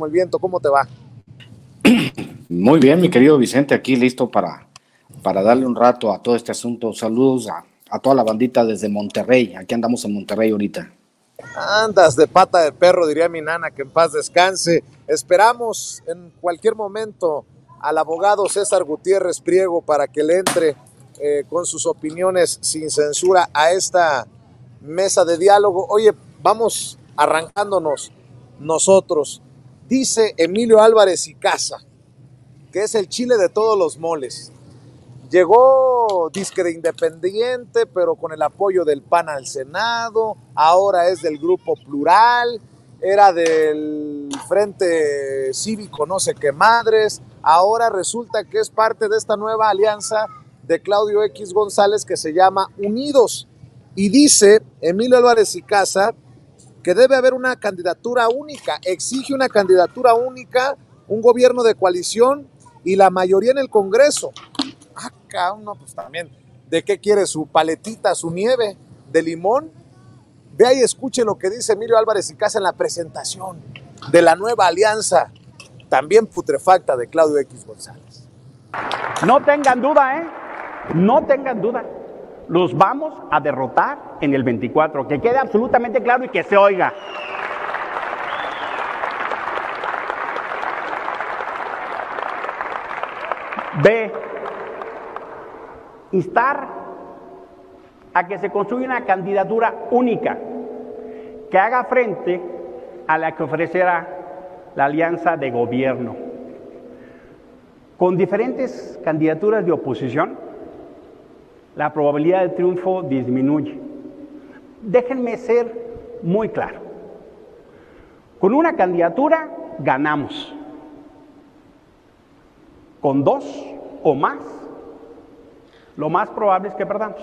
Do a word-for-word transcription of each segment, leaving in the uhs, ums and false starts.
como el viento. ¿Cómo te va? Muy bien, mi querido Vicente, aquí listo para, para darle un rato a todo este asunto. Saludos a, a toda la bandita desde Monterrey. Aquí andamos en Monterrey ahorita. Andas de pata de perro, diría mi nana, que en paz descanse. Esperamos en cualquier momento al abogado César Gutiérrez Priego para que le entre eh, con sus opiniones sin censura a esta mesa de diálogo. Oye, vamos arrancándonos nosotros. Dice Emilio Álvarez y Casa, que es el chile de todos los moles. Llegó disque de independiente, pero con el apoyo del P A N al Senado, ahora es del Grupo Plural, era del Frente Cívico no sé qué madres, ahora resulta que es parte de esta nueva alianza de Claudio X González que se llama Unidos. Y dice Emilio Álvarez y Casa que debe haber una candidatura única, exige una candidatura única, un gobierno de coalición y la mayoría en el Congreso. Ah, cabrón, no, pues también, ¿de qué quiere su paletita, su nieve de limón? Vea y escuche lo que dice Emilio Álvarez y Casa en la presentación de la nueva alianza, también putrefacta, de Claudio X González. No tengan duda, ¿eh? No tengan duda. Los vamos a derrotar en el veinticuatro, que quede absolutamente claro y que se oiga. B. Instar a que se construya una candidatura única que haga frente a la que ofrecerá la alianza de gobierno. Con diferentes candidaturas de oposición, la probabilidad de triunfo disminuye. Déjenme ser muy claro. Con una candidatura ganamos. Con dos o más, lo más probable es que perdamos.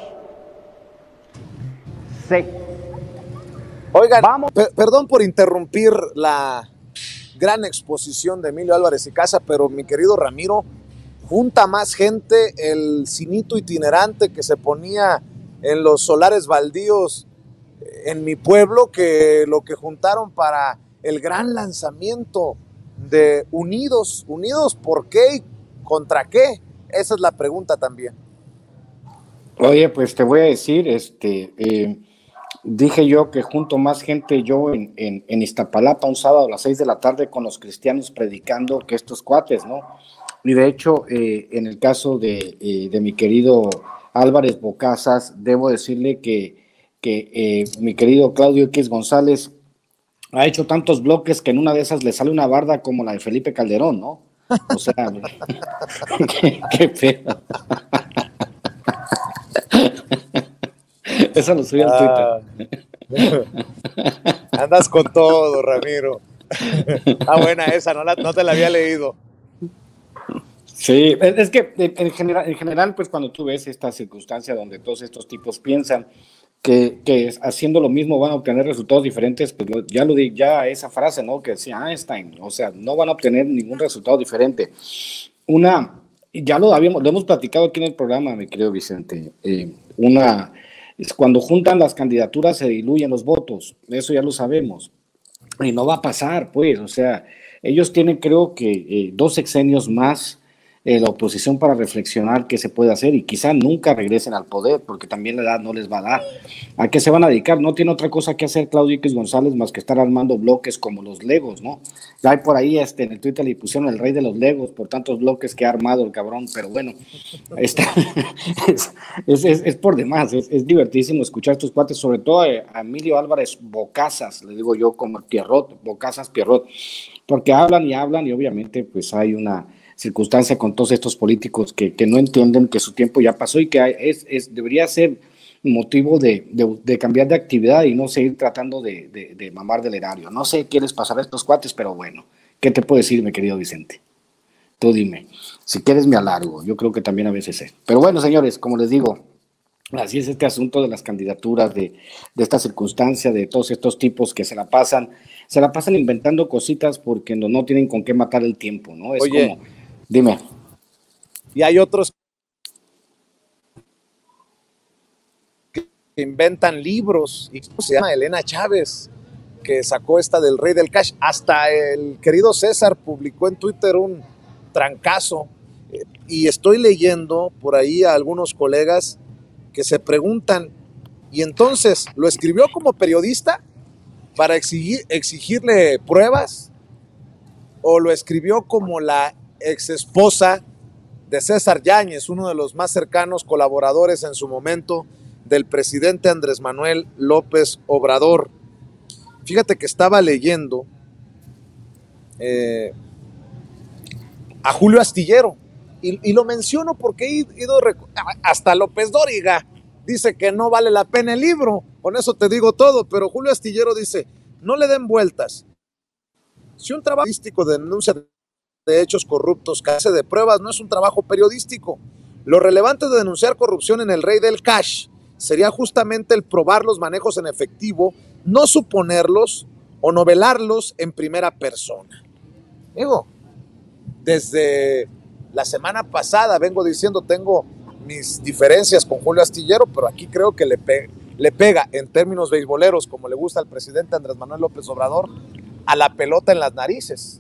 C. Oigan, Vamos. Per perdón por interrumpir la gran exposición de Emilio Álvarez y Casa, pero mi querido Ramiro, junta más gente el cinito itinerante que se ponía en los solares baldíos en mi pueblo que lo que juntaron para el gran lanzamiento de Unidos. ¿Unidos por qué y contra qué? Esa es la pregunta también. Oye, pues te voy a decir, este, eh, dije yo que junto más gente yo en, en, en Iztapalapa un sábado a las seis de la tarde con los cristianos predicando que estos cuates, ¿no? Y de hecho, eh, en el caso de, eh, de mi querido Álvarez Bocazas, debo decirle que, que eh, mi querido Claudio X González ha hecho tantos bloques que en una de esas le sale una barda como la de Felipe Calderón, ¿no? O sea, qué, qué feo. Eso lo subí al ah, Twitter. Andas con todo, Ramiro. Ah, buena esa, no, la, no te la había leído. Sí, es que en general, en general, pues cuando tú ves esta circunstancia donde todos estos tipos piensan que, que haciendo lo mismo van a obtener resultados diferentes, pues ya lo di, ya esa frase, ¿no? Que decía Einstein, o sea, no van a obtener ningún resultado diferente. Una, ya lo habíamos, lo hemos platicado aquí en el programa, mi querido Vicente, eh, una, es cuando juntan las candidaturas se diluyen los votos, eso ya lo sabemos, y no va a pasar, pues, o sea, ellos tienen creo que eh, dos sexenios más Eh, la oposición para reflexionar qué se puede hacer y quizá nunca regresen al poder porque también la edad no les va a dar. ¿A qué se van a dedicar? No tiene otra cosa que hacer Claudio X González más que estar armando bloques como los Legos, ¿no? Ya hay por ahí este, en el Twitter le pusieron el rey de los Legos por tantos bloques que ha armado el cabrón, pero bueno, está, es, es, es, es por demás, es, es divertísimo escuchar estos cuates, sobre todo a, a Emilio Álvarez Bocazas, le digo yo como Pierrot, Bocazas Pierrot, porque hablan y hablan y obviamente pues hay una circunstancia con todos estos políticos que, que no entienden que su tiempo ya pasó y que es, es, debería ser motivo de, de, de cambiar de actividad y no seguir tratando de, de, de mamar del erario. No sé qué les pasará a estos cuates, pero bueno, ¿qué te puedo decir, mi querido Vicente? Tú dime, si quieres me alargo, yo creo que también a veces es. Pero bueno, señores, como les digo, así es este asunto de las candidaturas, de, de esta circunstancia, de todos estos tipos que se la pasan, se la pasan inventando cositas porque no, no tienen con qué matar el tiempo, ¿no? Es Oye, como... Dime. Y hay otros que inventan libros, y se llama Elena Chávez, que sacó esta del Rey del Cash. Hasta el querido César publicó en Twitter un trancazo, eh, y estoy leyendo por ahí a algunos colegas que se preguntan, ¿y entonces lo escribió como periodista para exigir, exigirle pruebas? ¿O lo escribió como la ex esposa de César Yáñez, uno de los más cercanos colaboradores en su momento del presidente Andrés Manuel López Obrador? Fíjate que estaba leyendo eh, a Julio Astillero, y, y lo menciono porque he ido, hasta López Dóriga dice que no vale la pena el libro, con eso te digo todo, pero Julio Astillero dice, no le den vueltas. Si un trabajo periodístico de denuncia de hechos corruptos carece de pruebas, no es un trabajo periodístico. Lo relevante de denunciar corrupción en el Rey del Cash sería justamente el probar los manejos en efectivo, no suponerlos o novelarlos en primera persona. Digo, desde la semana pasada vengo diciendo, tengo mis diferencias con Julio Astillero, pero aquí creo que le, pe le pega en términos beisboleros, como le gusta al presidente Andrés Manuel López Obrador, a la pelota en las narices.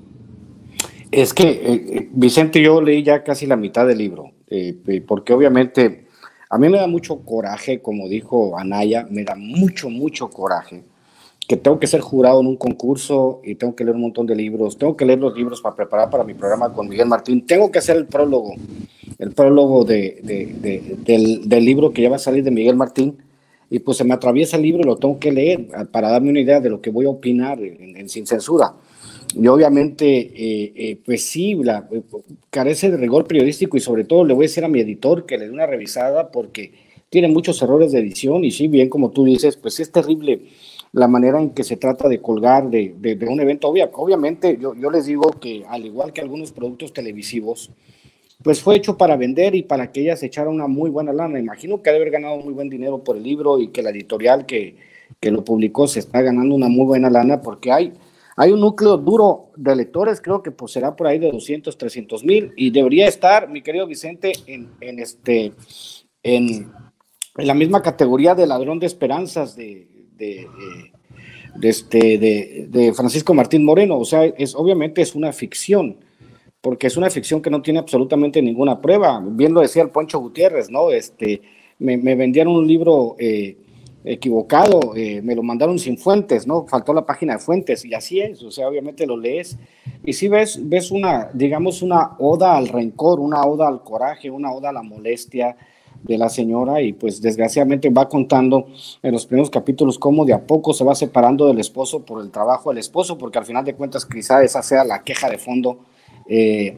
Es que, eh, Vicente, yo leí ya casi la mitad del libro, eh, porque obviamente a mí me da mucho coraje, como dijo Anaya, me da mucho, mucho coraje, que tengo que ser jurado en un concurso y tengo que leer un montón de libros, tengo que leer los libros para preparar para mi programa con Miguel Martín, tengo que hacer el prólogo, el prólogo de, de, de, del, del libro que ya va a salir de Miguel Martín, y pues se me atraviesa el libro y lo tengo que leer para darme una idea de lo que voy a opinar en, en Sin Censura. Y obviamente, eh, eh, pues sí, la, eh, carece de rigor periodístico, y sobre todo le voy a decir a mi editor que le dé una revisada porque tiene muchos errores de edición, y sí, bien como tú dices, pues es terrible la manera en que se trata de colgar de, de, de un evento. Obvia, obviamente yo, yo les digo que al igual que algunos productos televisivos, pues fue hecho para vender y para que ella se echara una muy buena lana. Imagino que ha de haber ganado muy buen dinero por el libro y que la editorial que, que lo publicó se está ganando una muy buena lana, porque hay Hay un núcleo duro de lectores, creo que pues será por ahí de doscientos, trescientos mil, y debería estar, mi querido Vicente, en, en, este, en, en la misma categoría de Ladrón de Esperanzas de, de, de, de, este, de, de Francisco Martín Moreno. O sea, es, obviamente es una ficción, porque es una ficción que no tiene absolutamente ninguna prueba. Bien lo decía el Poncho Gutiérrez, ¿no? Este, me, me vendieron un libro eh, equivocado, eh, me lo mandaron sin fuentes, ¿no? Faltó la página de fuentes, y así es. O sea, obviamente lo lees y sí ves, ves una, digamos, una oda al rencor, una oda al coraje, una oda a la molestia de la señora, y pues desgraciadamente va contando en los primeros capítulos cómo de a poco se va separando del esposo por el trabajo del esposo, porque al final de cuentas quizá esa sea la queja de fondo. Eh,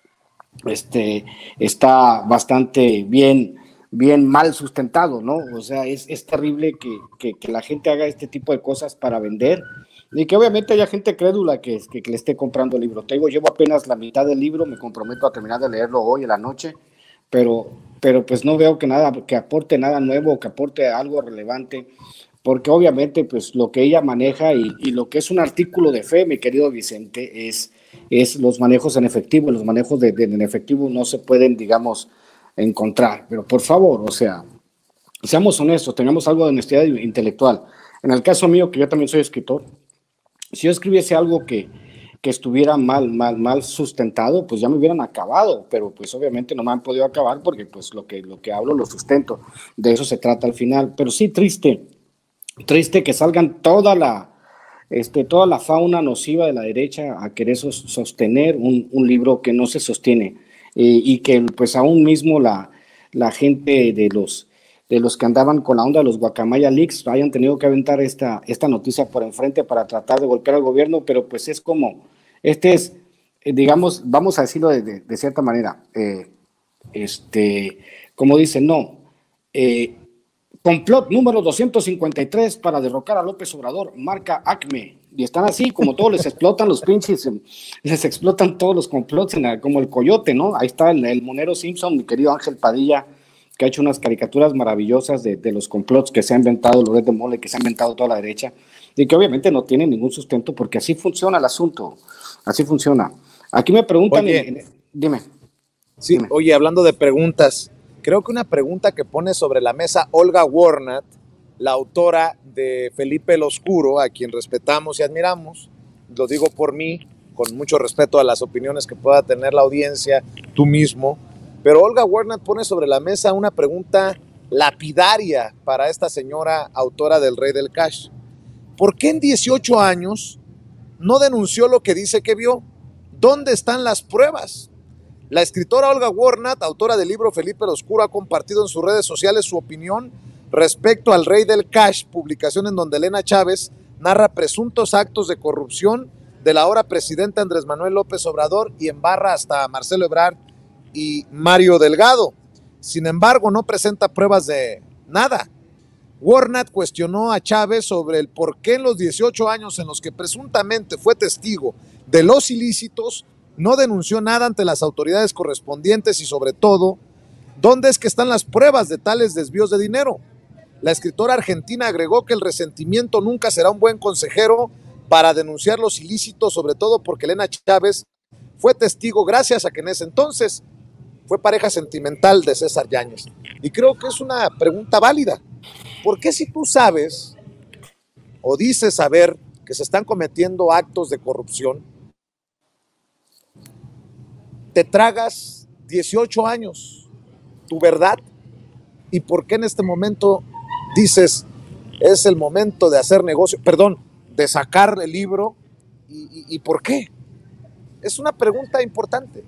este, está bastante bien bien mal sustentado, ¿no? O sea, es, es terrible que, que, que la gente haga este tipo de cosas para vender, y que obviamente haya gente crédula que, que, que le esté comprando el libro. Te digo, llevo apenas la mitad del libro, me comprometo a terminar de leerlo hoy en la noche, pero, pero pues no veo que nada, que aporte nada nuevo, que aporte algo relevante, porque obviamente pues lo que ella maneja y, y lo que es un artículo de fe, mi querido Vicente, es, es los manejos en efectivo. Los manejos de, de, en efectivo no se pueden, digamos, encontrar, pero por favor, o sea, seamos honestos, tengamos algo de honestidad intelectual. En el caso mío, que yo también soy escritor, si yo escribiese algo que, que estuviera mal, mal, mal sustentado, pues ya me hubieran acabado, pero pues obviamente no me han podido acabar porque pues lo que, lo que hablo lo sustento, de eso se trata al final. Pero sí, triste, triste que salgan toda la, este, toda la fauna nociva de la derecha a querer sostener un, un libro que no se sostiene. Eh, y que pues aún mismo la, la gente de los, de los que andaban con la onda de los Guacamaya Leaks hayan tenido que aventar esta, esta noticia por enfrente para tratar de golpear al gobierno, pero pues es como, este es, eh, digamos, vamos a decirlo de, de, de cierta manera, eh, este, como dicen, no, eh, complot número doscientos cincuenta y tres para derrocar a López Obrador, marca Acme. Y están así, como todos les explotan los pinches, les explotan todos los complots, en la, como el coyote, ¿no? Ahí está el, el monero Simpson, mi querido Ángel Padilla, que ha hecho unas caricaturas maravillosas de, de los complots que se ha inventado Loret de Mola, que se ha inventado toda la derecha, y que obviamente no tienen ningún sustento, porque así funciona el asunto, así funciona. Aquí me preguntan, oye, en, en, dime. Sí, dime. Oye, hablando de preguntas, creo que una pregunta que pone sobre la mesa Olga Warnat la autora de Felipe el Oscuro, a quien respetamos y admiramos, lo digo por mí, con mucho respeto a las opiniones que pueda tener la audiencia, tú mismo, pero Olga Warnat pone sobre la mesa una pregunta lapidaria para esta señora autora del Rey del Cash. ¿Por qué en dieciocho años no denunció lo que dice que vio? ¿Dónde están las pruebas? La escritora Olga Warnat, autora del libro Felipe el Oscuro, ha compartido en sus redes sociales su opinión respecto al Rey del Cash, publicación en donde Elena Chávez narra presuntos actos de corrupción del ahora presidente Andrés Manuel López Obrador y embarra hasta a Marcelo Ebrard y Mario Delgado. Sin embargo, no presenta pruebas de nada. Warnat cuestionó a Chávez sobre el por qué en los dieciocho años en los que presuntamente fue testigo de los ilícitos no denunció nada ante las autoridades correspondientes y sobre todo, ¿dónde es que están las pruebas de tales desvíos de dinero? La escritora argentina agregó que el resentimiento nunca será un buen consejero para denunciar los ilícitos, sobre todo porque Elena Chávez fue testigo gracias a que en ese entonces fue pareja sentimental de César Yáñez. Y creo que es una pregunta válida. ¿Por qué si tú sabes o dices saber que se están cometiendo actos de corrupción, te tragas dieciocho años, tu verdad? ¿Y por qué en este momento dices es el momento de hacer negocio, perdón, de sacar el libro? ¿Y, y, y por qué? Es una pregunta importante.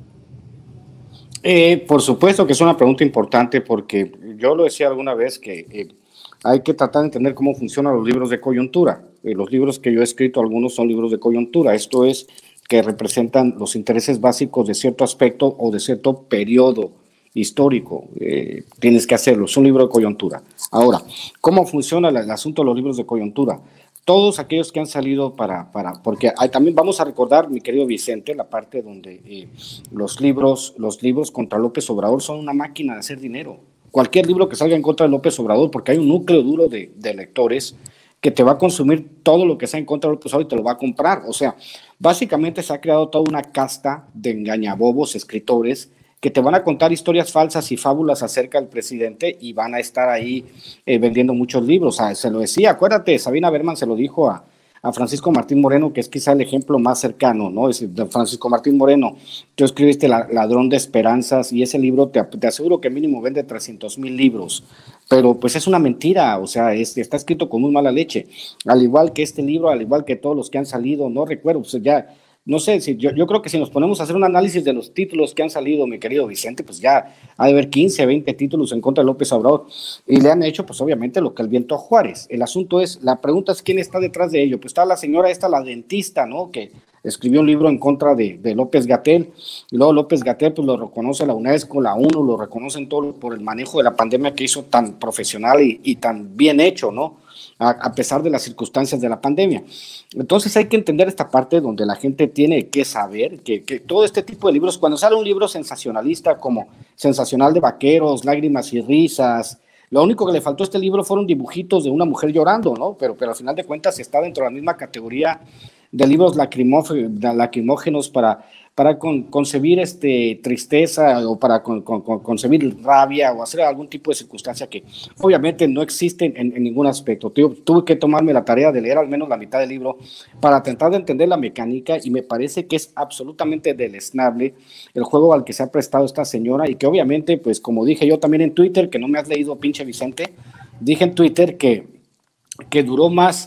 Eh, por supuesto que es una pregunta importante porque yo lo decía alguna vez que eh, hay que tratar de entender cómo funcionan los libros de coyuntura. Eh, los libros que yo he escrito, algunos son libros de coyuntura. Esto es que representan los intereses básicos de cierto aspecto o de cierto periodo histórico. Eh, tienes que hacerlo, es un libro de coyuntura. Ahora, ¿cómo funciona el, el asunto de los libros de coyuntura? Todos aquellos que han salido para, para porque hay, también vamos a recordar, mi querido Vicente, la parte donde eh, los libros, los libros contra López Obrador son una máquina de hacer dinero. Cualquier libro que salga en contra de López Obrador, porque hay un núcleo duro de, de lectores que te va a consumir todo lo que sea en contra de López Obrador y te lo va a comprar. O sea, básicamente se ha creado toda una casta de engañabobos escritores que te van a contar historias falsas y fábulas acerca del presidente y van a estar ahí eh, vendiendo muchos libros. O sea, se lo decía, acuérdate, Sabina Berman se lo dijo a, a Francisco Martín Moreno, que es quizá el ejemplo más cercano, ¿no? Es decir, Francisco Martín Moreno, tú escribiste La, Ladrón de Esperanzas y ese libro te, te aseguro que mínimo vende trescientos mil libros, pero pues es una mentira, o sea, es, está escrito con muy mala leche, al igual que este libro, al igual que todos los que han salido, no recuerdo, pues ya... No sé, si yo, yo creo que si nos ponemos a hacer un análisis de los títulos que han salido, mi querido Vicente, pues ya ha de haber quince, veinte títulos en contra de López Obrador y le han hecho pues obviamente lo que el viento a Juárez. El asunto es, la pregunta es quién está detrás de ello. Pues está la señora esta, la dentista, ¿no? Que escribió un libro en contra de, de López-Gatell y luego López-Gatell pues lo reconoce la UNESCO, la ONU, lo reconocen todo por el manejo de la pandemia que hizo tan profesional y, y tan bien hecho, ¿no? A, a pesar de las circunstancias de la pandemia. Entonces hay que entender esta parte donde la gente tiene que saber que, que todo este tipo de libros, cuando sale un libro sensacionalista como Sensacional de Vaqueros, Lágrimas y Risas, lo único que le faltó a este libro fueron dibujitos de una mujer llorando, ¿no? Pero, pero al final de cuentas está dentro de la misma categoría de libros lacrimógenos para, para con, concebir este, tristeza o para con, con, con, concebir rabia o hacer algún tipo de circunstancia que obviamente no existe en, en ningún aspecto. Tuve, tuve que tomarme la tarea de leer al menos la mitad del libro para tratar de entender la mecánica y me parece que es absolutamente deleznable el juego al que se ha prestado esta señora y que obviamente, pues como dije yo también en Twitter, que no me has leído, pinche Vicente, dije en Twitter que, que duró más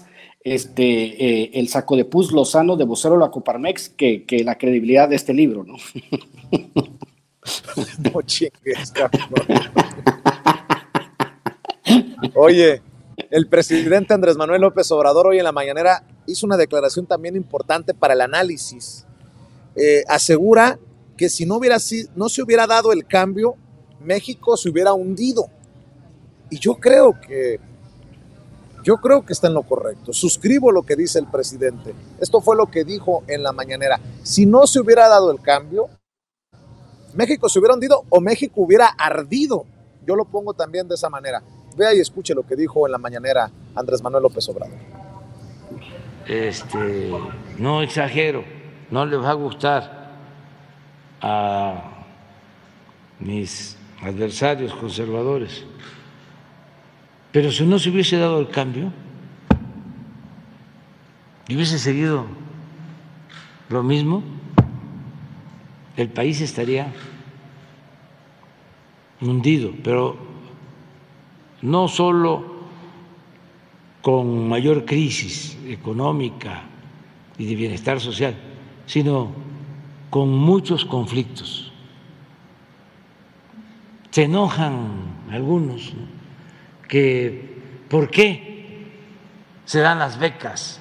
Este, eh, el saco de pus Lozano de vocero de la Coparmex que, que la credibilidad de este libro, ¿no? No chingues, cabrón. Oye, el presidente Andrés Manuel López Obrador hoy en la mañanera hizo una declaración también importante para el análisis. Eh, asegura que si no, hubiera, no se hubiera dado el cambio, México se hubiera hundido. Y yo creo que Yo creo que está en lo correcto. Suscribo lo que dice el presidente. Esto fue lo que dijo en la mañanera. Si no se hubiera dado el cambio, México se hubiera hundido o México hubiera ardido. Yo lo pongo también de esa manera. Vea y escuche lo que dijo en la mañanera Andrés Manuel López Obrador. Este, no exagero, no les va a gustar a mis adversarios conservadores, Pero si no se hubiese dado el cambio y hubiese seguido lo mismo, el país estaría hundido, pero no solo con mayor crisis económica y de bienestar social, sino con muchos conflictos. Se enojan algunos, ¿no?, que por qué se dan las becas,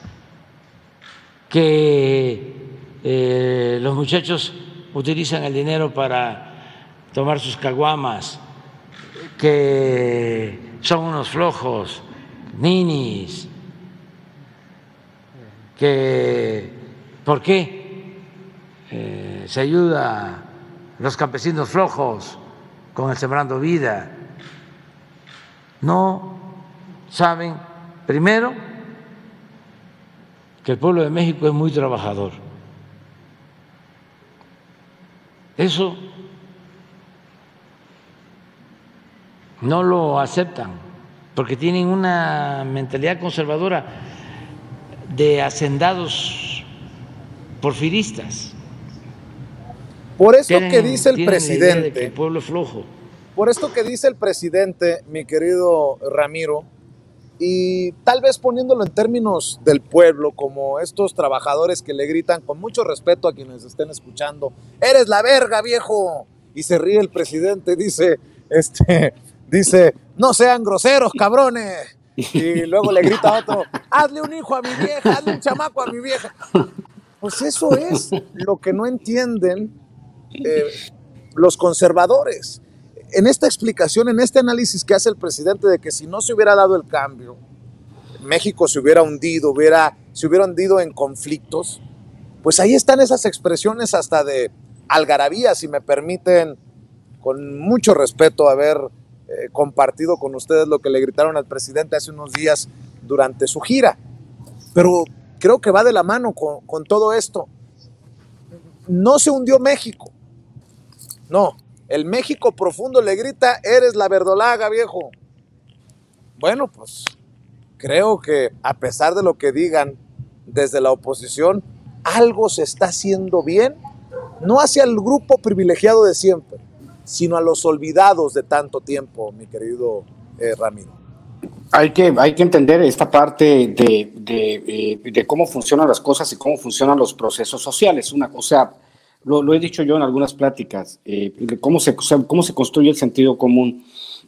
que eh, los muchachos utilizan el dinero para tomar sus caguamas, que son unos flojos, ninis, que por qué eh, se ayuda a los campesinos flojos con el Sembrando Vida. No saben, primero, que el pueblo de México es muy trabajador. Eso no lo aceptan porque tienen una mentalidad conservadora de hacendados porfiristas. Por eso Tienen- que dice el tienen la idea de que presidente, el pueblo es flojo. por esto que dice el presidente, mi querido Ramiro, y tal vez poniéndolo en términos del pueblo, como estos trabajadores que le gritan con mucho respeto a quienes estén escuchando, eres la verga, viejo, y se ríe el presidente, dice, este, dice, no sean groseros, cabrones, y luego le grita a otro, hazle un hijo a mi vieja, hazle un chamaco a mi vieja. Pues eso es lo que no entienden eh, los conservadores. En esta explicación, en este análisis que hace el presidente de que si no se hubiera dado el cambio, México se hubiera hundido, hubiera, se hubiera hundido en conflictos, pues ahí están esas expresiones hasta de algarabía, si me permiten, con mucho respeto, haber eh, compartido con ustedes lo que le gritaron al presidente hace unos días durante su gira. Pero creo que va de la mano con, con todo esto. No se hundió México, no. El México profundo le grita, eres la verdolaga, viejo. Bueno, pues creo que a pesar de lo que digan desde la oposición, algo se está haciendo bien, no hacia el grupo privilegiado de siempre, sino a los olvidados de tanto tiempo, mi querido eh, Ramiro. Hay que, hay que entender esta parte de, de, eh, de cómo funcionan las cosas y cómo funcionan los procesos sociales. Una, o sea, Lo, lo he dicho yo en algunas pláticas, eh, cómo, se, cómo se construye el sentido común.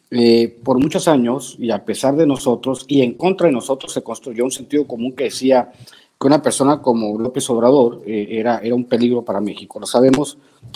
Eh, por muchos años, y a pesar de nosotros, y en contra de nosotros, se construyó un sentido común que decía que una persona como López Obrador eh, era, era un peligro para México. Lo sabemos,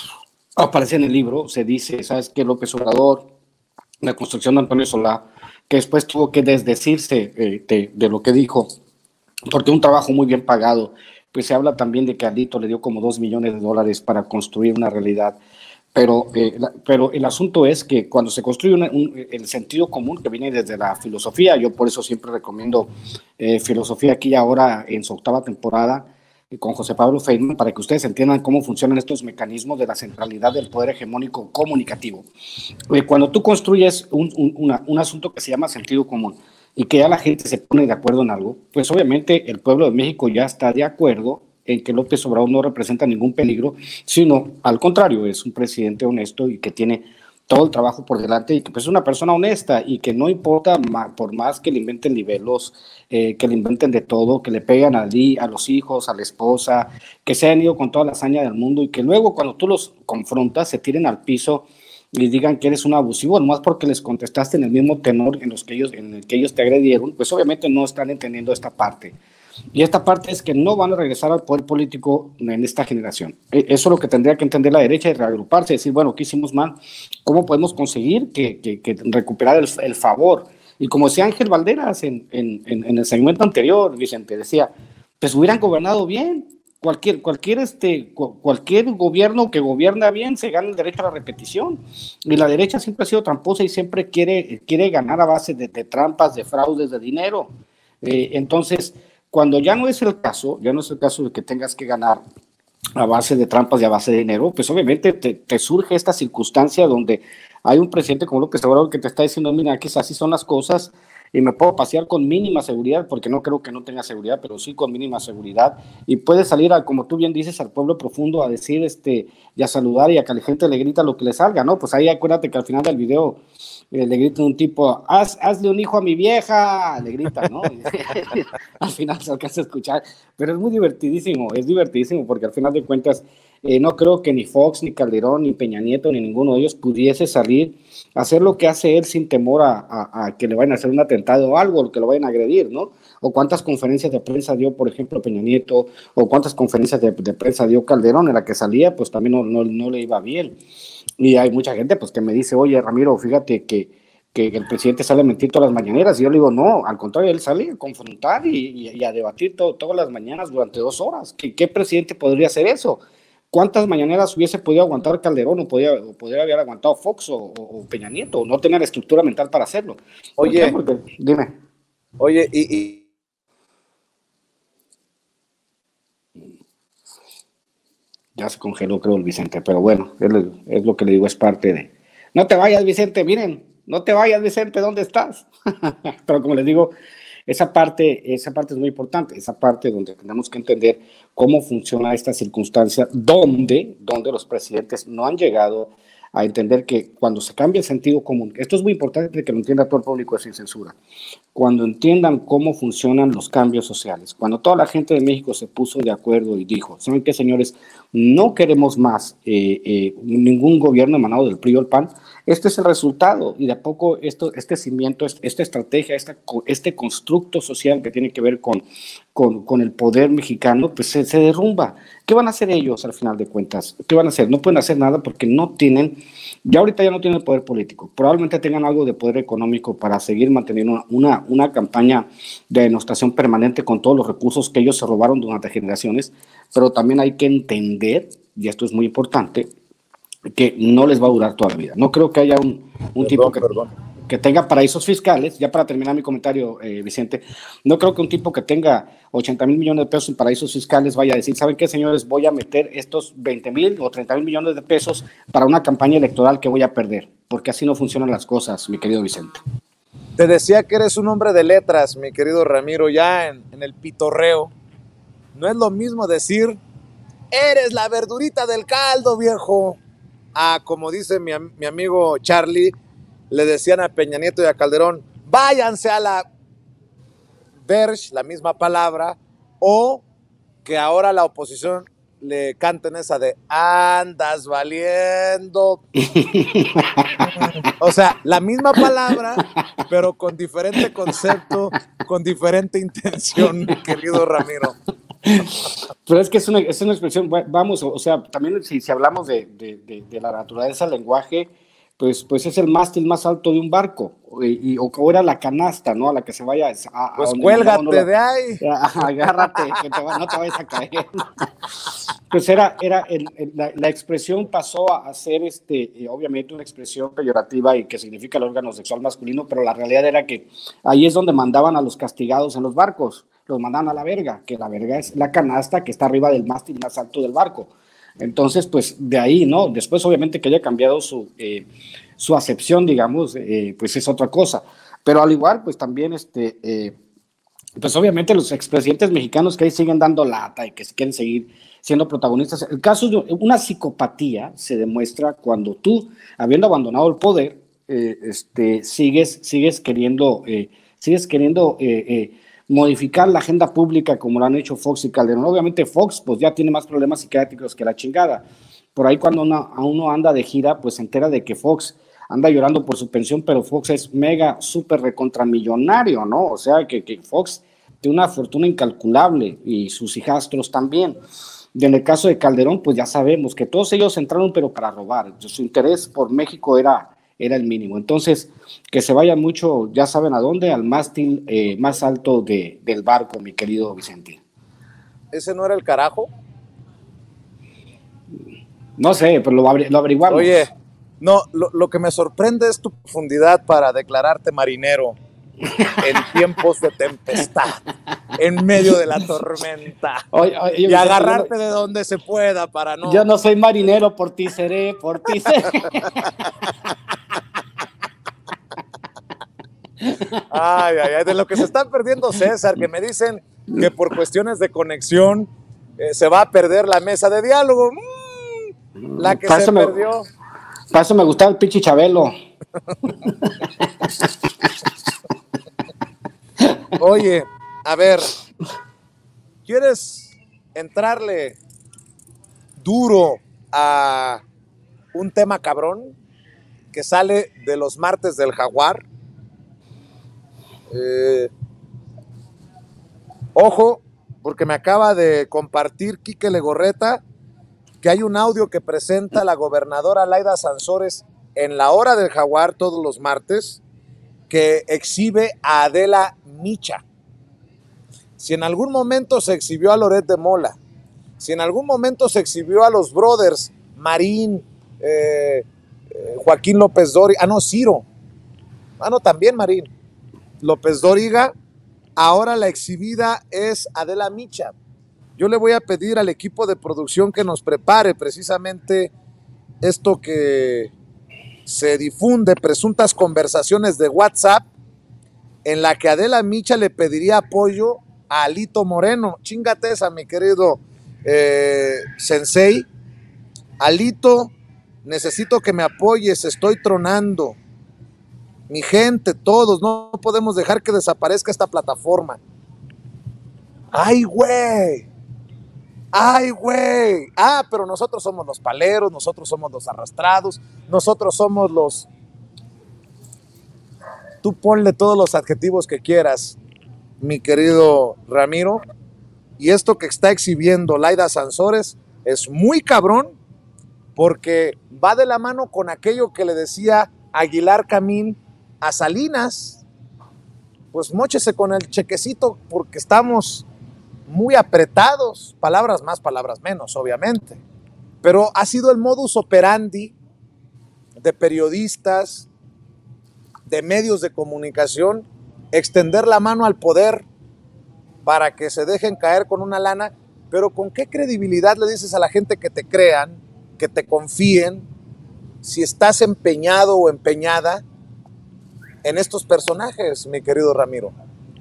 aparece en el libro, se dice, ¿sabes qué? López Obrador, la construcción de Antonio Solá, que después tuvo que desdecirse eh, de, de lo que dijo, porque un trabajo muy bien pagado. Pues se habla también de que Alito le dio como dos millones de dólares para construir una realidad, pero, eh, la, pero el asunto es que cuando se construye una, un, el sentido común que viene desde la filosofía, yo por eso siempre recomiendo eh, Filosofía aquí y ahora en su octava temporada eh, con José Pablo Feynman, para que ustedes entiendan cómo funcionan estos mecanismos de la centralidad del poder hegemónico comunicativo. Eh, cuando tú construyes un, un, una, un asunto que se llama sentido común, y que ya la gente se pone de acuerdo en algo, pues obviamente el pueblo de México ya está de acuerdo en que López Obrador no representa ningún peligro, sino al contrario, es un presidente honesto y que tiene todo el trabajo por delante y que pues, es una persona honesta y que no importa ma, por más que le inventen libelos, eh, que le inventen de todo, que le pegan a, a los hijos, a la esposa, que se hayan ido con toda la hazaña del mundo y que luego cuando tú los confrontas se tiren al piso y digan que eres un abusivo, nomás porque les contestaste en el mismo tenor en, los que ellos, en el que ellos te agredieron, pues obviamente no están entendiendo esta parte. Y esta parte es que no van a regresar al poder político en esta generación. Eso es lo que tendría que entender la derecha y reagruparse, decir, bueno, ¿qué hicimos mal? ¿Cómo podemos conseguir que, que, que recuperar el, el favor? Y como decía Ángel Valderas en, en, en, en el segmento anterior, Vicente, decía, pues hubieran gobernado bien. Cualquier, cualquier, este, cualquier gobierno que gobierna bien se gana el derecho a la repetición. Y la derecha siempre ha sido tramposa y siempre quiere, quiere ganar a base de, de trampas, de fraudes, de dinero. Eh, entonces, cuando ya no es el caso, ya no es el caso de que tengas que ganar a base de trampas y a base de dinero, pues obviamente te, te surge esta circunstancia donde hay un presidente como López Obrador que te está diciendo, mira, que así son las cosas, y me puedo pasear con mínima seguridad, porque no creo que no tenga seguridad, pero sí con mínima seguridad, y puede salir, a, como tú bien dices, al pueblo profundo a decir, este, y a saludar, y a que la gente le grita lo que le salga, ¿no? Pues ahí acuérdate que al final del video eh, le grita un tipo, Haz, hazle un hijo a mi vieja, le grita, ¿no? Al final se alcanza a escuchar, pero es muy divertidísimo, es divertidísimo, porque al final de cuentas, eh, no creo que ni Fox, ni Calderón, ni Peña Nieto, ni ninguno de ellos pudiese salir hacer lo que hace él sin temor a, a, a que le vayan a hacer un atentado o algo, o que lo vayan a agredir, ¿no? O cuántas conferencias de prensa dio, por ejemplo, Peña Nieto, o cuántas conferencias de, de prensa dio Calderón, en la que salía, pues también no, no, no le iba bien. Y hay mucha gente, pues, que me dice, oye, Ramiro, fíjate que, que el presidente sale a mentir todas las mañaneras, y yo le digo, no, al contrario, él sale a confrontar y, y, y a debatir todo, todas las mañanas durante dos horas. ¿Qué, qué presidente podría hacer eso? ¿Cuántas mañaneras hubiese podido aguantar Calderón o podía, o podría haber aguantado Fox o, o, o Peña Nieto? O no tener la estructura mental para hacerlo. Oye, Porque, dime. Oye, y, y... Ya se congeló, creo, el Vicente, pero bueno, es, es lo que le digo, es parte de... No te vayas, Vicente, miren, no te vayas, Vicente, ¿dónde estás? Pero como les digo, esa parte, esa parte es muy importante, esa parte donde tenemos que entender cómo funciona esta circunstancia, donde, donde los presidentes no han llegado a entender que cuando se cambia el sentido común, esto es muy importante que lo entienda todo el público sin censura, cuando entiendan cómo funcionan los cambios sociales, cuando toda la gente de México se puso de acuerdo y dijo, ¿saben qué, señores? No queremos más eh, eh, ningún gobierno emanado del P R I o el P A N. Este es el resultado, y de a poco esto, este cimiento, esta estrategia, esta, este constructo social que tiene que ver con, con, con el poder mexicano, pues se, se derrumba. ¿Qué van a hacer ellos al final de cuentas? ¿Qué van a hacer? No pueden hacer nada porque no tienen, ya ahorita ya no tienen el poder político, probablemente tengan algo de poder económico para seguir manteniendo una, una, una campaña de denostación permanente con todos los recursos que ellos se robaron durante generaciones, pero también hay que entender, y esto es muy importante, que no les va a durar toda la vida. No creo que haya un, un perdón, tipo que, que tenga paraísos fiscales, ya para terminar mi comentario, eh, Vicente, no creo que un tipo que tenga ochenta mil millones de pesos en paraísos fiscales vaya a decir, ¿saben qué, señores? Voy a meter estos veinte mil o treinta mil millones de pesos para una campaña electoral que voy a perder, porque así no funcionan las cosas, mi querido Vicente. Te decía que eres un hombre de letras, mi querido Ramiro, ya en, en el pitorreo. No es lo mismo decir, eres la verdurita del caldo, viejo. Ah, como dice mi, mi amigo Charlie, le decían a Peña Nieto y a Calderón, váyanse a la Verge, la misma palabra, o que ahora la oposición le canten esa de andas valiendo. O sea, la misma palabra, pero con diferente concepto, con diferente intención, mi querido Ramiro. Pero es que es una, es una expresión, vamos, o sea, también si, si hablamos de, de, de, de la naturaleza del lenguaje, pues, pues es el mástil más alto de un barco, y, y, o era la canasta, ¿no? A la que se vaya a... Pues a cuélgate no, no, de ahí. Agárrate, que te va, no te vayas a caer. Pues era, era el, el, la, la expresión pasó a ser, este, obviamente, una expresión peyorativa y que significa el órgano sexual masculino, pero la realidad era que ahí es donde mandaban a los castigados en los barcos, los mandaban a la verga, que la verga es la canasta que está arriba del mástil más alto del barco. Entonces, pues de ahí, ¿no? Después, obviamente, que haya cambiado su, eh, su acepción, digamos, eh, pues es otra cosa. Pero al igual, pues también, este, eh, pues obviamente los expresidentes mexicanos que ahí siguen dando lata y que quieren seguir siendo protagonistas. El caso de una psicopatía se demuestra cuando tú, habiendo abandonado el poder, eh, este, sigues, sigues queriendo, eh, sigues queriendo eh, eh, modificar la agenda pública como lo han hecho Fox y Calderón. Obviamente Fox pues ya tiene más problemas psiquiátricos que la chingada. Por ahí cuando una, a uno anda de gira, pues se entera de que Fox anda llorando por su pensión, pero Fox es mega, súper recontramillonario, ¿no? O sea, que, que Fox tiene una fortuna incalculable y sus hijastros también. Y en el caso de Calderón, pues ya sabemos que todos ellos entraron, pero para robar. Su interés por México era, era el mínimo. Entonces, que se vayan mucho, ya saben a dónde, al mástil eh, más alto de, del barco, mi querido Vicente. ¿Ese no era el carajo? No sé, pero lo, lo averiguamos. Oye, no, lo, lo que me sorprende es tu profundidad para declararte marinero en tiempos de tempestad, en medio de la tormenta, oye, oye, y agarrarte no, de donde se pueda para no... Yo no soy marinero, por ti seré, por ti seré. Ay, ay, ay, de lo que se está perdiendo César, que me dicen que por cuestiones de conexión eh, se va a perder la mesa de diálogo. Mm, la que se me, perdió. Para eso me gustaba el pinche Chabelo. Oye, a ver, ¿quieres entrarle duro a un tema cabrón que sale de los martes del Jaguar? Eh, ojo, porque me acaba de compartir Quique Legorreta que hay un audio que presenta la gobernadora Laida Sansores en la hora del Jaguar todos los martes, que exhibe a Adela Micha. Si en algún momento se exhibió a Loret de Mola, si en algún momento se exhibió a los brothers Marín, eh, eh, Joaquín López Dóriga, ah no, Ciro, ah no, también Marín, López Dóriga, ahora la exhibida es Adela Micha. Yo le voy a pedir al equipo de producción que nos prepare precisamente esto que se difunde, presuntas conversaciones de WhatsApp, en la que Adela Micha le pediría apoyo a Alito Moreno. Chíngate esa, mi querido eh, sensei. Alito, necesito que me apoyes, estoy tronando. Mi gente, todos, no podemos dejar que desaparezca esta plataforma. ¡Ay, güey! ¡Ay, güey! Ah, pero nosotros somos los paleros, nosotros somos los arrastrados, nosotros somos los... Tú ponle todos los adjetivos que quieras, mi querido Ramiro, y esto que está exhibiendo Laida Sansores es muy cabrón, porque va de la mano con aquello que le decía Aguilar Camín a Salinas. Pues móchese con el chequecito porque estamos muy apretados, palabras más, palabras menos, obviamente, pero ha sido el modus operandi de periodistas, de medios de comunicación, extender la mano al poder para que se dejen caer con una lana. Pero ¿con qué credibilidad le dices a la gente que te crean, que te confíen, si estás empeñado o empeñada en estos personajes, mi querido Ramiro?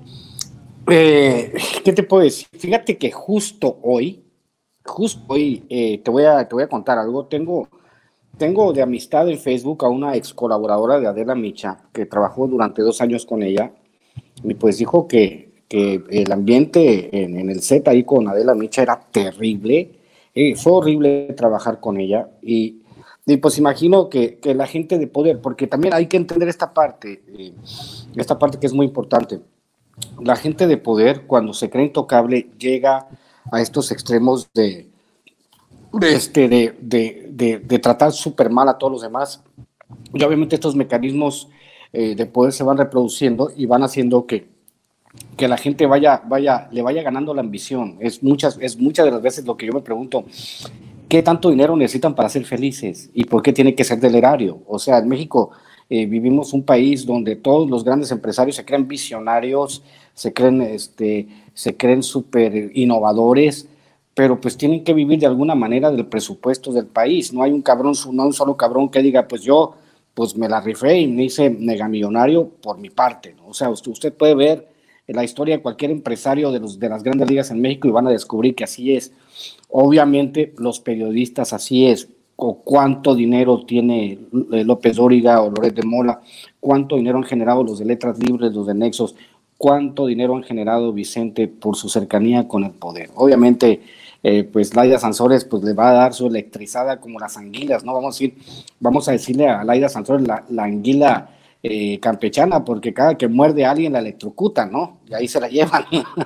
Eh, ¿Qué te puedo decir? Fíjate que justo hoy, justo hoy, eh, te, voy a, te voy a contar algo. Tengo, tengo de amistad en Facebook a una ex colaboradora de Adela Micha, que trabajó durante dos años con ella, y pues dijo que, que el ambiente en, en el set ahí con Adela Micha era terrible. Eh, fue horrible trabajar con ella, y, y pues imagino que, que la gente de poder, porque también hay que entender esta parte, eh, esta parte que es muy importante. La gente de poder, cuando se cree intocable, llega a estos extremos de, de, este, de, de, de, de tratar súper mal a todos los demás. Y obviamente estos mecanismos eh, de poder se van reproduciendo y van haciendo que, que la gente vaya, vaya, le vaya ganando la ambición. Es muchas, es muchas de las veces lo que yo me pregunto, ¿qué tanto dinero necesitan para ser felices? ¿Y por qué tiene que ser del erario? O sea, en México... Eh, vivimos un país donde todos los grandes empresarios se creen visionarios, se creen, este, se creen súper innovadores, pero pues tienen que vivir de alguna manera del presupuesto del país. No hay un cabrón, no hay un solo cabrón que diga, pues yo pues me la rifé y me hice megamillonario por mi parte, ¿no? O sea, usted, usted puede ver la historia de cualquier empresario de, los, de las grandes ligas en México y van a descubrir que así es. Obviamente los periodistas así es. O cuánto dinero tiene López Dóriga o Loret de Mola, cuánto dinero han generado los de Letras Libres, los de Nexos, cuánto dinero han generado Vicente por su cercanía con el poder. Obviamente, eh, pues Laida Sansores pues, le va a dar su electrizada como las anguilas, ¿no? Vamos a decir, vamos a decirle a Laida Sansores la, la anguila eh, campechana, porque cada que muerde a alguien la electrocuta, ¿no? Y ahí se la llevan.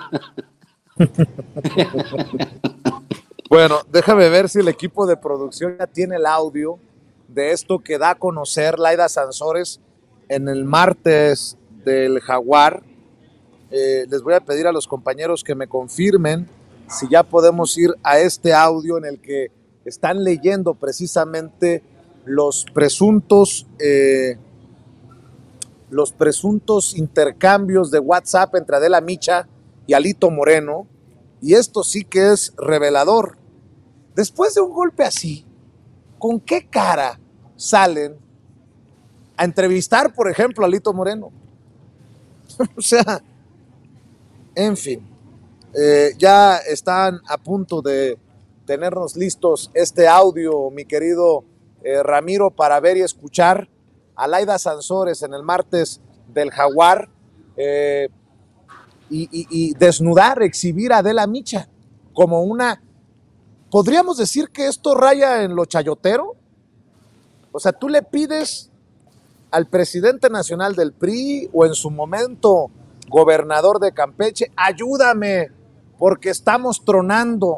Bueno, déjame ver si el equipo de producción ya tiene el audio de esto que da a conocer Laida Sansores en el martes del Jaguar. Eh, les voy a pedir a los compañeros que me confirmen si ya podemos ir a este audio en el que están leyendo precisamente los presuntos, eh, los presuntos intercambios de WhatsApp entre Adela Micha y Alito Moreno. Y esto sí que es revelador. Después de un golpe así, ¿con qué cara salen a entrevistar, por ejemplo, a Alito Moreno? O sea, en fin, eh, ya están a punto de tenernos listos este audio, mi querido eh, Ramiro, para ver y escuchar a Laida Sansores en el martes del Jaguar eh, y, y, y desnudar, exhibir a Adela Micha como una... ¿Podríamos decir que esto raya en lo chayotero? O sea, tú le pides al presidente nacional del P R I o en su momento gobernador de Campeche, ayúdame porque estamos tronando.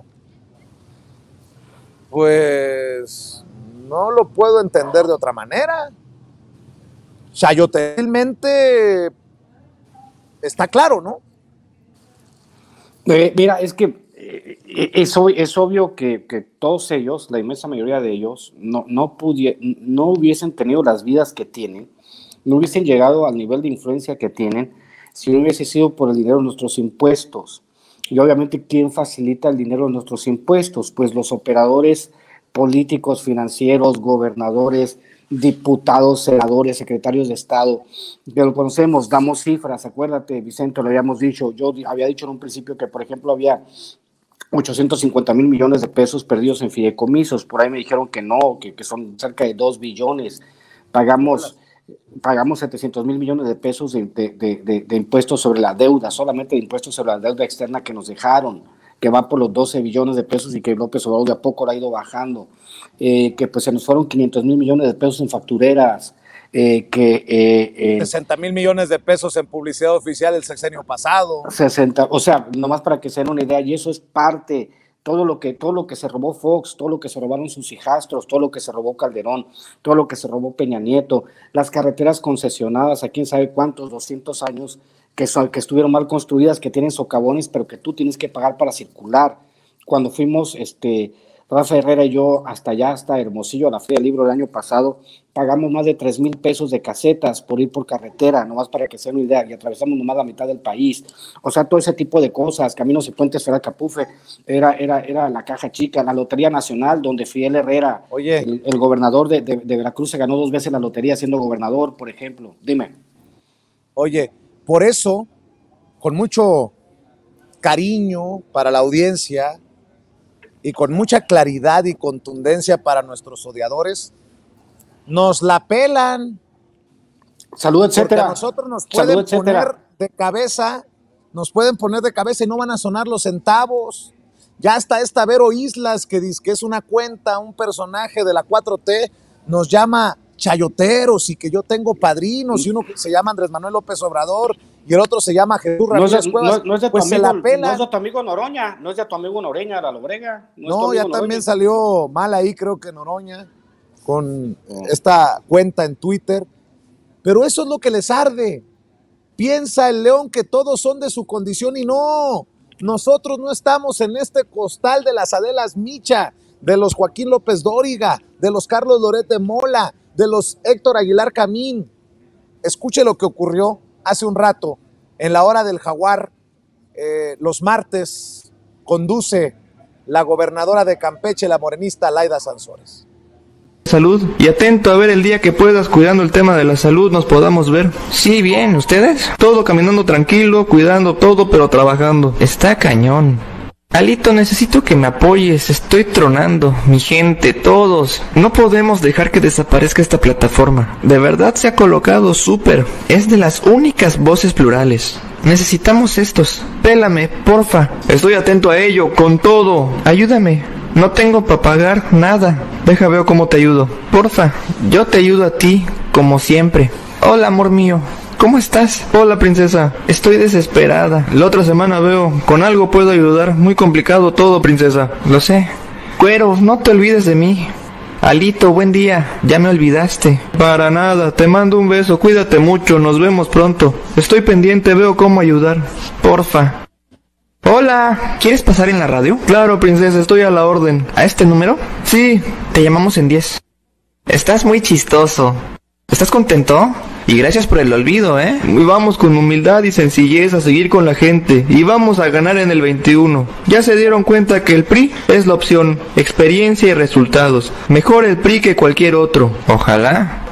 Pues no lo puedo entender de otra manera. Chayoteramente está claro, ¿no? Eh, mira, es que eh, es, es obvio que, que todos ellos, la inmensa mayoría de ellos, no, no, pudie, no hubiesen tenido las vidas que tienen, no hubiesen llegado al nivel de influencia que tienen si no hubiese sido por el dinero de nuestros impuestos. Y obviamente, ¿quién facilita el dinero de nuestros impuestos? Pues los operadores políticos, financieros, gobernadores, diputados, senadores, secretarios de Estado, que lo conocemos, damos cifras, acuérdate, Vicente, lo habíamos dicho, yo había dicho en un principio que, por ejemplo, había ochocientos cincuenta mil millones de pesos perdidos en fideicomisos, por ahí me dijeron que no, que, que son cerca de dos billones, pagamos... pagamos setecientos mil millones de pesos de, de, de, de impuestos sobre la deuda, solamente de impuestos sobre la deuda externa que nos dejaron, que va por los doce billones de pesos y que López Obrador de a poco la ha ido bajando, eh, que pues se nos fueron quinientos mil millones de pesos en factureras, eh, que... Eh, eh, sesenta mil millones de pesos en publicidad oficial el sexenio pasado. sesenta, o sea, nomás para que se den una idea, y eso es parte... Todo lo, que, todo lo que se robó Fox, todo lo que se robaron sus hijastros, todo lo que se robó Calderón, todo lo que se robó Peña Nieto, las carreteras concesionadas a quién sabe cuántos, doscientos años, que, son, que estuvieron mal construidas, que tienen socavones, pero que tú tienes que pagar para circular. Cuando fuimos, este, Rafa Herrera y yo, hasta allá, hasta Hermosillo, a la Feria del Libro del año pasado, pagamos más de tres mil pesos de casetas por ir por carretera, nomás para que se den una idea, y atravesamos nomás la mitad del país. O sea, todo ese tipo de cosas, Caminos y Puentes era Capufe, era, era, era la Caja Chica, la Lotería Nacional, donde Fidel Herrera, Oye. El, el gobernador de, de, de Veracruz, se ganó dos veces la lotería siendo gobernador, por ejemplo. Dime. Oye, por eso, con mucho cariño para la audiencia y con mucha claridad y contundencia para nuestros odiadores, nos la pelan. Salud, etcétera. Porque a nosotros nos pueden Salud, poner de cabeza, nos pueden poner de cabeza y no van a sonar los centavos. Ya hasta esta Vero Islas, que dice que es una cuenta, un personaje de la cuatro T, nos llama chayoteros y que yo tengo padrinos, y uno que se llama Andrés Manuel López Obrador y el otro se llama Jesús Ramírez no Cuevas. No, no es de tu pues amigo, se la pela. No es de tu amigo Noroña, no es de tu amigo Noreña, la Lobrega. No, no ya Noroña. También salió mal ahí, creo que Noroña, con esta cuenta en Twitter, pero eso es lo que les arde. Piensa el león que todos son de su condición y no, nosotros no estamos en este costal de las Adelas Micha, de los Joaquín López Dóriga, de los Carlos Loret de Mola, de los Héctor Aguilar Camín. Escuche lo que ocurrió hace un rato en la hora del Jaguar. Eh, los martes conduce la gobernadora de Campeche, la morenista Laida Sansores. Salud y atento a ver el día que puedas, cuidando el tema de la salud, nos podamos ver. Sí, bien, ¿ustedes? Todo caminando tranquilo, cuidando todo, pero trabajando. Está cañón. Alito, necesito que me apoyes, estoy tronando, mi gente, todos. No podemos dejar que desaparezca esta plataforma. De verdad se ha colocado súper. Es de las únicas voces plurales. Necesitamos estos. Pélame, porfa. Estoy atento a ello, con todo. Ayúdame. No tengo para pagar nada. Deja veo cómo te ayudo. Porfa, yo te ayudo a ti, como siempre. Hola, amor mío. ¿Cómo estás? Hola, princesa. Estoy desesperada. La otra semana veo. Con algo puedo ayudar. Muy complicado todo, princesa. Lo sé. Cuero, no te olvides de mí. Alito, buen día. Ya me olvidaste. Para nada. Te mando un beso. Cuídate mucho. Nos vemos pronto. Estoy pendiente. Veo cómo ayudar. Porfa. Hola, ¿quieres pasar en la radio? Claro, princesa, estoy a la orden. ¿A este número? Sí. Te llamamos en diez. Estás muy chistoso. ¿Estás contento? Y gracias por el olvido, ¿eh? Y vamos con humildad y sencillez a seguir con la gente. Y vamos a ganar en el veintiuno. Ya se dieron cuenta que el P R I es la opción. Experiencia y resultados. Mejor el P R I que cualquier otro. Ojalá.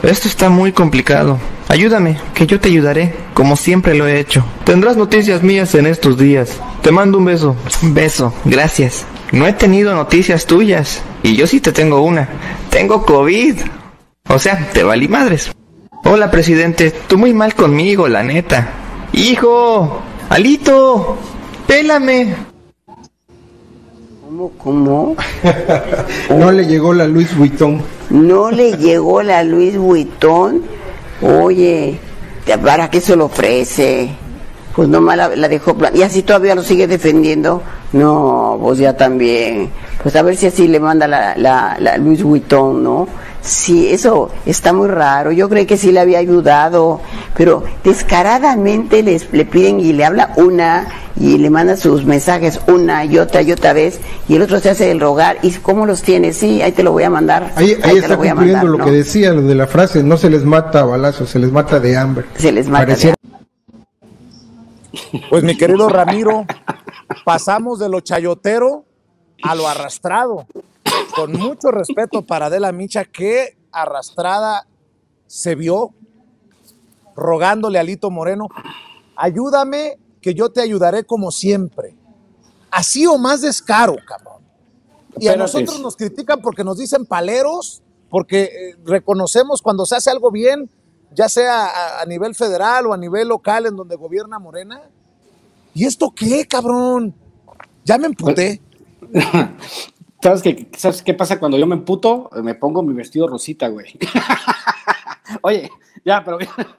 Esto está muy complicado. Ayúdame, que yo te ayudaré, como siempre lo he hecho. Tendrás noticias mías en estos días. Te mando un beso. Beso, gracias. No he tenido noticias tuyas. Y yo sí te tengo una. Tengo COVID. O sea, te valí madres. Hola, presidente. Tú muy mal conmigo, la neta. ¡Hijo! ¡Alito! ¡Pélame! ¿Cómo? ¿Cómo? No le llegó la Louis Vuitton. ¿No le llegó la Louis Vuitton? Oye, ¿para qué se lo ofrece? Pues nomás la, la dejó plan. ¿Y así todavía lo sigue defendiendo? No, pues ya también. Pues a ver si así le manda la, la, la Louis Vuitton, ¿no? Sí, eso está muy raro. Yo creí que sí le había ayudado, pero descaradamente les, le piden y le habla una y le manda sus mensajes una y otra y otra vez y el otro se hace el rogar. ¿Y cómo los tiene? Sí, ahí te lo voy a mandar. Ahí, ahí, ahí está cumpliendo mandar, lo ¿no? que decía, lo de la frase, no se les mata a balazos, se les mata de hambre. Se les mata Parecía... de hambre. Pues mi querido Ramiro, pasamos de lo chayotero a lo arrastrado. Con mucho respeto para Adela Micha, qué arrastrada se vio rogándole a Alito Moreno, ayúdame que yo te ayudaré como siempre. Así o más descaro, cabrón. Y a nosotros nos critican porque nos dicen paleros, porque eh, reconocemos cuando se hace algo bien, ya sea a, a nivel federal o a nivel local en donde gobierna Morena. ¿Y esto qué, cabrón? Ya me emputé. ¿Sabes qué, ¿Sabes qué pasa cuando yo me emputo? Me pongo mi vestido rosita, güey. Oye, ya, pero...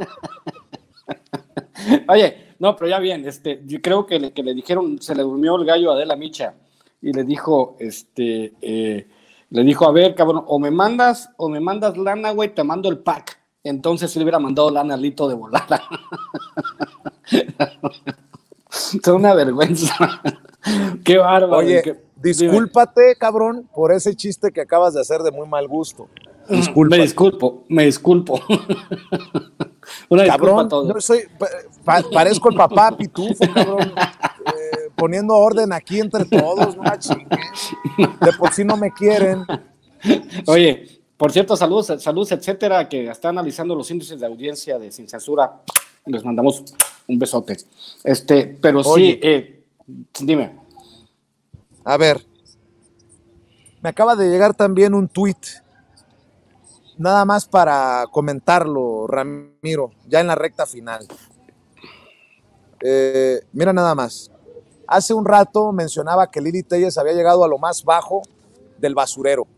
Oye, no, pero ya bien, este, yo creo que le, que le dijeron, se le durmió el gallo a Adela Micha y le dijo, este, eh, le dijo, a ver, cabrón, o me mandas, o me mandas lana, güey, te mando el pack. Entonces se le hubiera mandado lana a Alito de volada. Es una vergüenza. Qué bárbaro. Oye, qué... discúlpate, Dime. cabrón, por ese chiste que acabas de hacer de muy mal gusto. Discúlpate. Me disculpo, me disculpo. Una cabrón, disculpa a yo soy, pa, parezco el papá pitufo, cabrón, eh, poniendo orden aquí entre todos, no la chinguen. De por sí no me quieren. Oye, por cierto, saludos, saludos, etcétera, que está analizando los índices de audiencia de Sin Censura. Les mandamos un besote. Este, pero Oye. sí, eh, dime. A ver, me acaba de llegar también un tuit, nada más para comentarlo, Ramiro, ya en la recta final. Eh, mira nada más, hace un rato mencionaba que Lili Téllez había llegado a lo más bajo del basurero,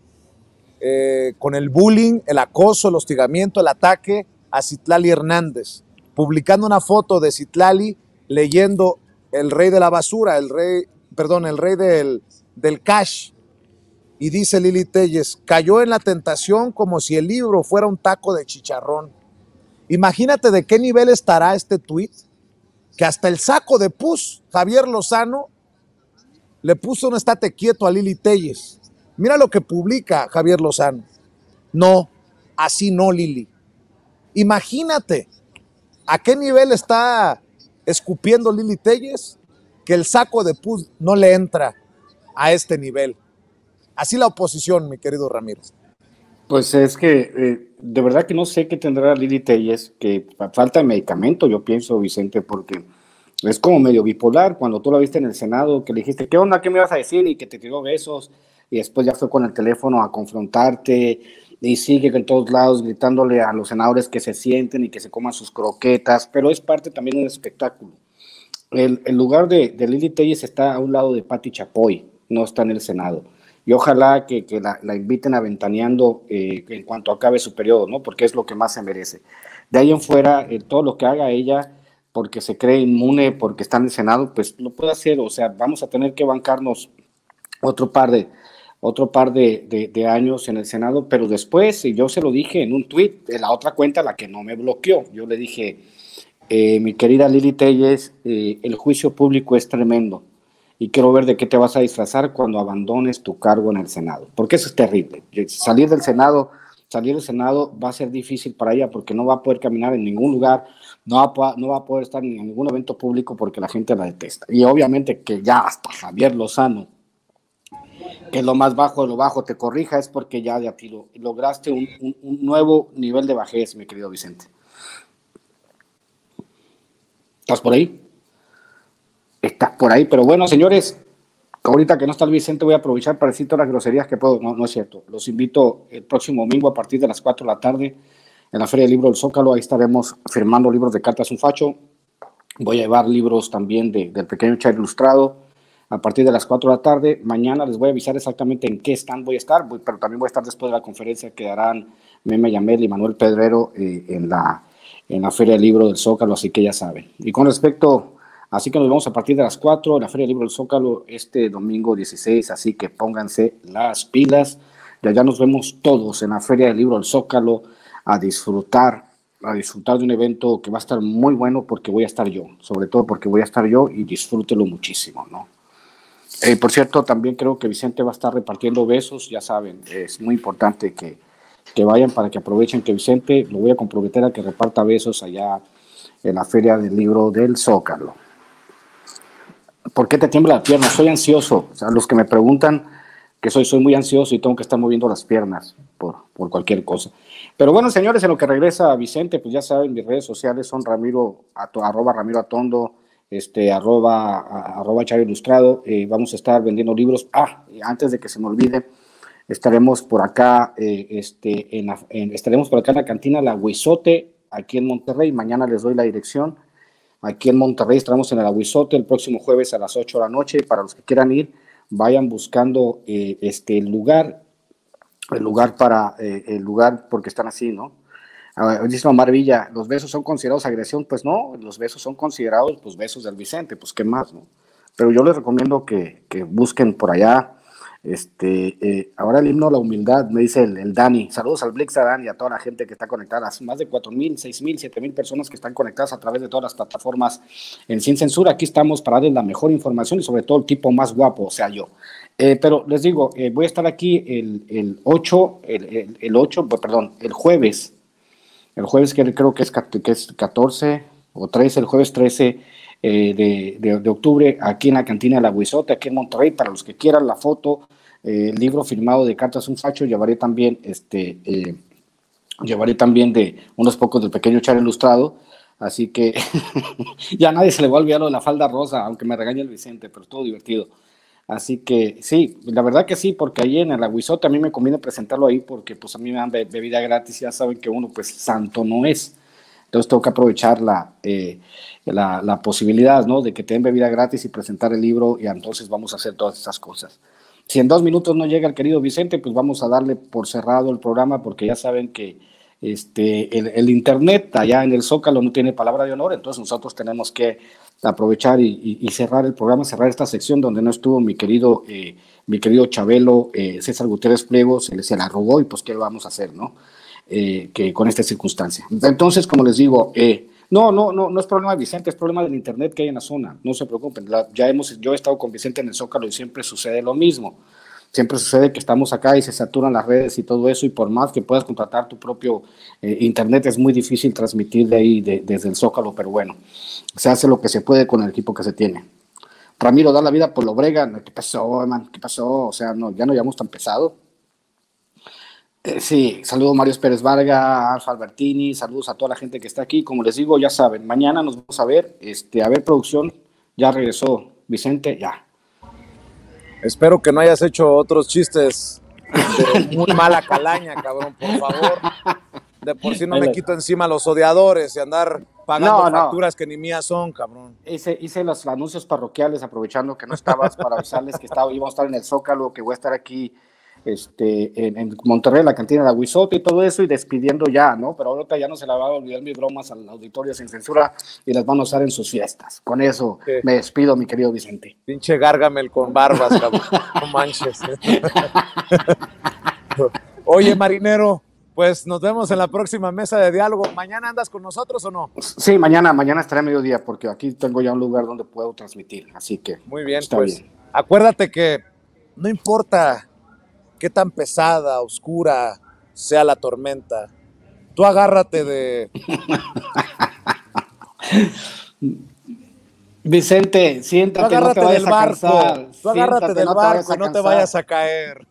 eh, con el bullying, el acoso, el hostigamiento, el ataque a Citlali Hernández, publicando una foto de Citlali leyendo el rey de la basura, el rey... perdón, el rey del, del cash, y dice Lili Téllez, cayó en la tentación como si el libro fuera un taco de chicharrón. Imagínate de qué nivel estará este tuit, que hasta el saco de pus, Javier Lozano, le puso un estate quieto a Lili Téllez. Mira lo que publica Javier Lozano. No, así no, Lili. Imagínate a qué nivel está escupiendo Lili Téllez, que el saco de pus no le entra a este nivel. Así la oposición, mi querido Ramiro. Pues es que eh, de verdad que no sé qué tendrá Lili Téllez, que falta de medicamento, yo pienso, Vicente, porque es como medio bipolar. Cuando tú la viste en el Senado, que le dijiste, ¿qué onda? ¿Qué me vas a decir? Y que te tiró besos, y después ya fue con el teléfono a confrontarte, y sigue en todos lados gritándole a los senadores que se sienten y que se coman sus croquetas, pero es parte también de un espectáculo. El, el lugar de, de Lili Téllez está a un lado de Pati Chapoy, no está en el Senado. Y ojalá que, que la, la inviten a Ventaneando eh, en cuanto acabe su periodo, ¿no? Porque es lo que más se merece. De ahí en fuera, eh, todo lo que haga ella, porque se cree inmune, porque está en el Senado, pues lo puede hacer. O sea, vamos a tener que bancarnos otro par de, otro par de, de, de años en el Senado, pero después, y yo se lo dije en un tuit, de la otra cuenta, la que no me bloqueó, yo le dije... Eh, mi querida Lili Téllez, eh, el juicio público es tremendo y quiero ver de qué te vas a disfrazar cuando abandones tu cargo en el Senado, porque eso es terrible. Salir del Senado, salir del Senado va a ser difícil para ella porque no va a poder caminar en ningún lugar, no va a, no va a poder estar en ningún evento público porque la gente la detesta. Y obviamente que ya hasta Javier Lozano que lo más bajo de lo bajo te corrija, es porque ya de a ti lo, lograste un, un, un nuevo nivel de bajez, mi querido Vicente. ¿Estás por ahí? Estás por ahí, pero bueno, señores, ahorita que no está el Vicente voy a aprovechar para decir todas las groserías que puedo. No, no es cierto. Los invito el próximo domingo a partir de las cuatro de la tarde en la Feria del Libro del Zócalo. Ahí estaremos firmando libros de Cartas un Facho. Voy a llevar libros también de, del Pequeño Chairo Ilustrado a partir de las cuatro de la tarde. Mañana les voy a avisar exactamente en qué stand voy a estar, voy, pero también voy a estar después de la conferencia que darán Meme Yamel y Manuel Pedrero eh, en, la, en la Feria del Libro del Zócalo, así que ya saben. Y con respecto, así que nos vemos a partir de las cuatro en la Feria del Libro del Zócalo este domingo dieciséis, así que pónganse las pilas. Ya ya nos vemos todos en la Feria del Libro del Zócalo a disfrutar, a disfrutar de un evento que va a estar muy bueno porque voy a estar yo, sobre todo porque voy a estar yo y disfrútelo muchísimo, ¿no? Eh, por cierto, también creo que Vicente va a estar repartiendo besos, ya saben, es muy importante que, que vayan para que aprovechen que Vicente lo voy a comprometer a que reparta besos allá en la Feria del Libro del Zócalo. ¿Por qué te tiembla la pierna? Soy ansioso, o sea, los que me preguntan que soy, soy muy ansioso y tengo que estar moviendo las piernas por, por cualquier cosa. Pero bueno, señores, en lo que regresa Vicente, pues ya saben, mis redes sociales son Ramiro, arroba Ramiro Atondo, este, arroba, arroba Chairo Ilustrado. Eh, vamos a estar vendiendo libros. Ah, antes de que se me olvide, estaremos por acá, eh, este, en la, en, estaremos por acá en la cantina La Huizote, aquí en Monterrey. Mañana les doy la dirección. Aquí en Monterrey estaremos en el Aguizote el próximo jueves a las ocho de la noche. Para los que quieran ir, vayan buscando eh, este, el lugar, el lugar para, eh, el lugar porque están así, ¿no? Uh, dice Omar Villa, ¿los besos son considerados agresión? Pues no, los besos son considerados pues besos del Vicente, pues qué más, ¿no? Pero yo les recomiendo que, que busquen por allá. Este, eh, ahora el himno a la humildad, me dice el, el Dani. Saludos al Blix, a Dani y a toda la gente que está conectada. Más de cuatro mil, seis mil, siete mil personas que están conectadas a través de todas las plataformas en Sin Censura. Aquí estamos para darles la mejor información y sobre todo el tipo más guapo, o sea, yo. Eh, pero les digo, eh, voy a estar aquí el, el ocho, el, el, el ocho, perdón, el jueves. El jueves que creo que es, que es catorce o trece, el jueves trece eh, de, de, de octubre, aquí en la cantina de La Huizote, aquí en Monterrey, para los que quieran la foto, eh, el libro firmado de Cartas un Facho, llevaré también, este, eh, llevaré también de unos pocos del Pequeño Chairo Ilustrado, así que ya a nadie se le va a olvidar lo de la falda rosa, aunque me regañe el Vicente, pero todo divertido. Así que sí, la verdad que sí, porque ahí en el Aguizote a mí me conviene presentarlo ahí porque pues a mí me dan be bebida gratis y ya saben que uno pues santo no es. Entonces tengo que aprovechar la, eh, la, la posibilidad, ¿no? De que te den bebida gratis y presentar el libro y entonces vamos a hacer todas esas cosas. Si en dos minutos no llega el querido Vicente, pues vamos a darle por cerrado el programa porque ya saben que este, el, el internet allá en el Zócalo no tiene palabra de honor, entonces nosotros tenemos que aprovechar y, y, y cerrar el programa, cerrar esta sección donde no estuvo mi querido, eh, mi querido Chabelo, eh, César Gutiérrez Pliego, se, se la robó y pues qué vamos a hacer, ¿no? Eh, que con esta circunstancia. Entonces, como les digo, eh, no, no, no, no es problema de Vicente, es problema del internet que hay en la zona, no se preocupen, la, ya hemos, yo he estado con Vicente en el Zócalo y siempre sucede lo mismo. Siempre sucede que estamos acá y se saturan las redes y todo eso, y por más que puedas contratar tu propio eh, internet, es muy difícil transmitir de ahí, de, desde el Zócalo, pero bueno, se hace lo que se puede con el equipo que se tiene. Ramiro, da la vida por lo Brega. ¿Qué pasó, man? ¿Qué pasó? O sea, no, ya no llevamos tan pesado. Eh, sí, saludos Mario Pérez Varga, Alfa Albertini, saludos a toda la gente que está aquí. Como les digo, ya saben, mañana nos vamos a ver, este, a ver producción, ya regresó Vicente, ya. Espero que no hayas hecho otros chistes de muy mala calaña, cabrón, por favor. De por sí no me quito encima los odiadores y andar pagando no, no. facturas que ni mías son, cabrón. Hice, hice los anuncios parroquiales aprovechando que no estabas para avisarles que estaba, íbamos a estar en el Zócalo, que voy a estar aquí este, en, en Monterrey, la cantina de la Huizote y todo eso, y despidiendo ya, ¿no? Pero ahorita ya no se la va a olvidar mis bromas al auditorio Sin Censura y las van a usar en sus fiestas. Con eso sí. Me despido, mi querido Vicente. Pinche Gargamel con barbas, cabrón. No manches. Oye, marinero, pues nos vemos en la próxima mesa de diálogo. ¿Mañana andas con nosotros o no? Sí, mañana, mañana estaré a mediodía porque aquí tengo ya un lugar donde puedo transmitir, así que muy bien, está pues bien. Acuérdate que no importa qué tan pesada, oscura sea la tormenta, tú agárrate de Vicente, siéntate, no te vayas del a barco. cansar. Tú agárrate Siéntate, del no te barco, vayas a no te cansar. vayas a caer.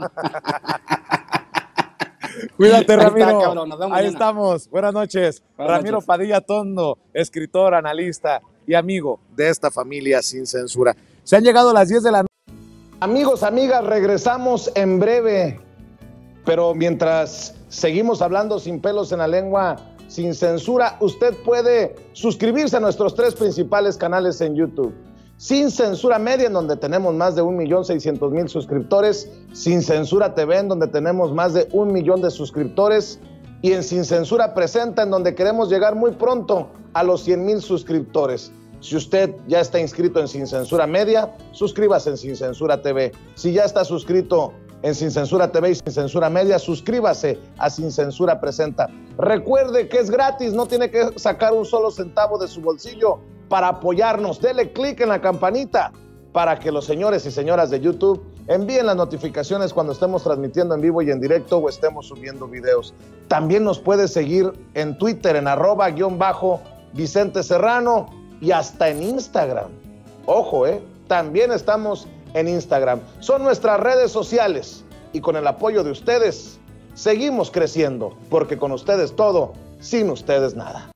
Cuídate, Ahí Ramiro. está, cabrón, nos vemos Ahí mañana. estamos. Buenas noches. Buenas Ramiro noches. Padilla Tondo, escritor, analista y amigo de esta familia sin censura. Se han llegado las diez de la noche. Amigos, amigas, regresamos en breve. Pero mientras seguimos hablando sin pelos en la lengua, sin censura, usted puede suscribirse a nuestros tres principales canales en YouTube. Sin Censura Media, en donde tenemos más de un millón seiscientos mil suscriptores. Sin Censura T V, en donde tenemos más de un millón de suscriptores. Y en Sin Censura Presenta, en donde queremos llegar muy pronto a los cien mil suscriptores. Si usted ya está inscrito en Sin Censura Media, suscríbase en Sin Censura T V. Si ya está suscrito en Sin Censura T V y Sin Censura Media, suscríbase a Sin Censura Presenta. Recuerde que es gratis, no tiene que sacar un solo centavo de su bolsillo para apoyarnos. Dele clic en la campanita para que los señores y señoras de YouTube envíen las notificaciones cuando estemos transmitiendo en vivo y en directo o estemos subiendo videos. También nos puede seguir en Twitter en arroba guión bajo Vicente Serrano y hasta en Instagram. Ojo, eh, también estamos en Instagram. Son nuestras redes sociales y con el apoyo de ustedes seguimos creciendo, porque con ustedes todo, sin ustedes nada.